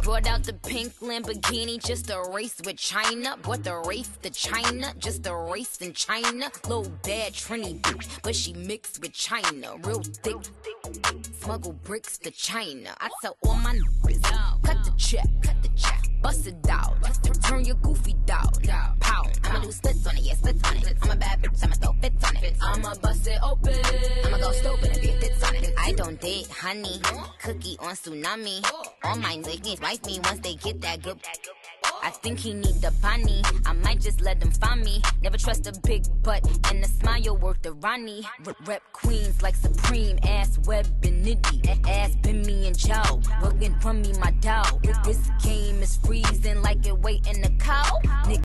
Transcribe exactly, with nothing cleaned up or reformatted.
Brought out the pink Lamborghini just to race with China. Brought the Wraith to China just to race in China. Little bad Trini bitch, but she mixed with China. Real thick, smuggle bricks to China. I tell all my niggas, cut the check, cut the check, bust it out, turn your goofy down, pow. I'ma do splits on it, yeah, splits on it. I'm a bad bitch, I'ma throw fits on it. I'ma bust it open, I'ma go stupid if it fits on it. I don't date honey, cookie on tsunami. All my niggas wife me once they get that good. I think he need the bunny. I might just let them find me. Never trust a big butt and a smile worth the Ronnie. R Rep queens like Supreme, ass Web and Nitty, ass been me and Joe. Working from me, my dough. This game is freezing like it waiting a cow.